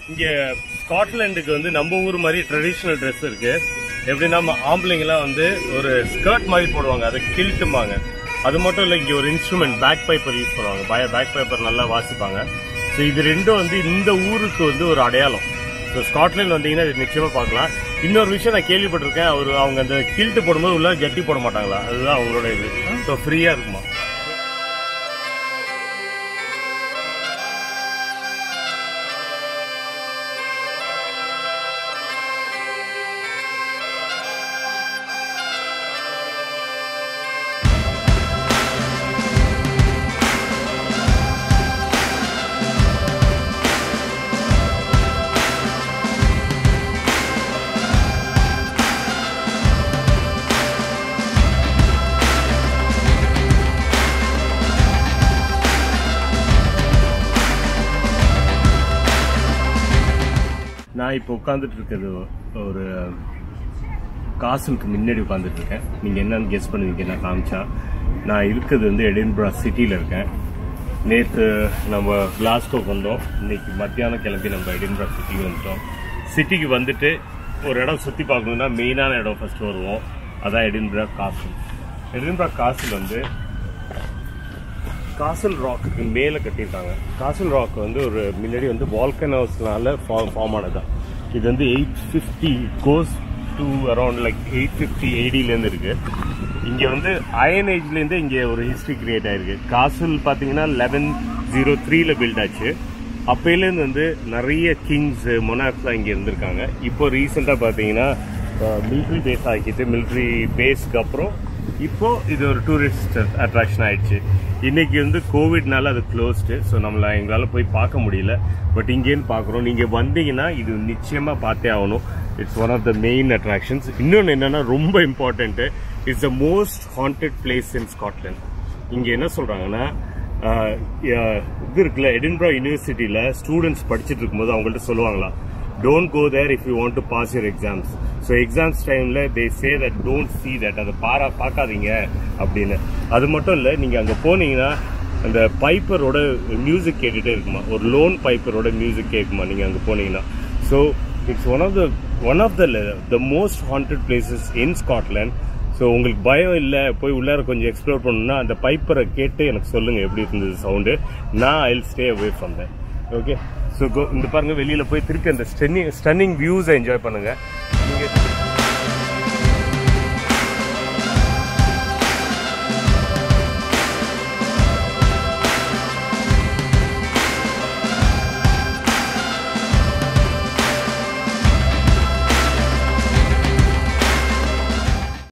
இங்க ஸ்காட்லாண்டுக்கு வந்து நம்ம ஊர் மாதிரி ட்ரெடிஷனல் ட்ரெஸ் இருக்கு. எப்படின்னா ஆம்பளைங்கெல்லாம் வந்து ஒரு ஸ்கர்ட் மாதிரி போடுவாங்க, அதை கில்ட்டுமாங்க. அது மட்டும் இல்லை, இங்க ஒரு இன்ஸ்ட்ருமெண்ட் பேக் பைப்பர் யூஸ் பண்ணுவாங்க. பேக் பைப்பர் நல்லா வாசிப்பாங்க. ஸோ இது ரெண்டும் வந்து இந்த ஊருக்கு வந்து ஒரு அடையாளம். ஸோ ஸ்காட்லாந்து வந்தீங்கன்னா இது நிச்சயமா பார்க்கலாம். இன்னொரு விஷயம் நான் கேள்விப்பட்டிருக்கேன், அவங்க அந்த கில்ட்டு போடும்போது உள்ள ஜட்டி போட மாட்டாங்களா, அதுதான் அவங்களோட இது. ஸோ ஃப்ரீயா இருக்குமா. நான் இப்போ உட்காந்துட்டு இருக்கிறது ஒரு காசலுக்கு முன்னாடி உட்காந்துட்டு இருக்கேன். நீங்க என்னன்னு கெஸ் பண்ணுவீங்க நான் காமிச்சா. நான் இருக்கிறது வந்து எடின்பரா சிட்டியில இருக்கேன். நேற்று நம்ம கிளாஸ்கோக்கு வந்தோம், இன்னைக்கு மத்தியானம் கிளம்பி நம்ம எடின்பரா சிட்டிக்கு வந்துட்டோம். சிட்டிக்கு வந்துட்டு ஒரு இடம் சுற்றி பார்க்கணும்னா மெயினான இடம் ஃபர்ஸ்ட் வருவோம், அதான் எடின்பரா காசல். எடின்பரா காசல் வந்து காசல் ராக்கு மேலே கட்டியிருக்காங்க. காசல் ராக் வந்து ஒரு முன்னாடி வந்து வால்கனோஸ்னால ஃபார்ம் ஆனதான். இது வந்து 850 goes to around like 850 AD இருக்கு. இங்க வந்து அயன் ஏஜ்லேருந்து இங்கே ஒரு ஹிஸ்டரி கிரியேட் ஆயிருக்கு. காசல் பார்த்தீங்கன்னா 1103 பில்ட் ஆச்சு. அப்பையிலேருந்து வந்து நிறைய கிங்ஸ் மொனார்க்ஸ்லாம் இங்கே இருந்திருக்காங்க. இப்போ ரீசெண்டாக பார்த்தீங்கன்னா மிலிட்ரி பேஸ் ஆக்கிட்டு, மிலிட்ரி பேஸ்க்கு அப்புறம் இப்போ இது ஒரு டூரிஸ்ட் அட்ராக்ஷன் ஆயிடுச்சு. இன்னைக்கு வந்து கோவிட்னால அது க்ளோஸ்டு, ஸோ எங்களால் போய் பார்க்க முடியல. பட் இங்கேன்னு பார்க்குறோம். நீங்கள் வந்தீங்கன்னா இது நிச்சயமாக பார்த்தே ஆகணும். It's one of the main attractions. இன்னொன்று என்னன்னா ரொம்ப important, it's the most haunted place in Scotland. இங்கே என்ன சொல்கிறாங்கன்னா, இது இருக்குல்ல, எடின்பரா யூனிவர்சிட்டியில் ஸ்டூடெண்ட்ஸ் படிச்சுட்டு இருக்கும்போது அவங்கள்ட்ட சொல்லுவாங்களா, don't go there if you want to pass your exams. So exams timeல they say that don't see that, அதை பார்க்காதீங்க அப்படின்னு. அது மட்டும் இல்லை, நீங்கள் அங்கே போனீங்கன்னா அந்த பைப்பரோட மியூசிக் கேட்டுகிட்டே இருக்குமா, ஒரு லோன் பைப்பரோட மியூசிக் கேட்குமா நீங்கள் அங்கே போனீங்கன்னா. So it's one of the most haunted places in Scotland. So உங்களுக்கு பயம் இல்லை, போய் உள்ளார கொஞ்சம் எக்ஸ்ப்ளோர் பண்ணணும்னா அந்த பைப்பரை கேட்டு எனக்கு சொல்லுங்கள் எப்படி இருந்தது சவுண்டு. நான் I will stay away from that. Okay, so இந்த பாருங்க, வெளியில் போய் திருப்பி அந்த ஸ்டன்னிங் வியூஸை என்ஜாய் பண்ணுங்க. நீங்கள்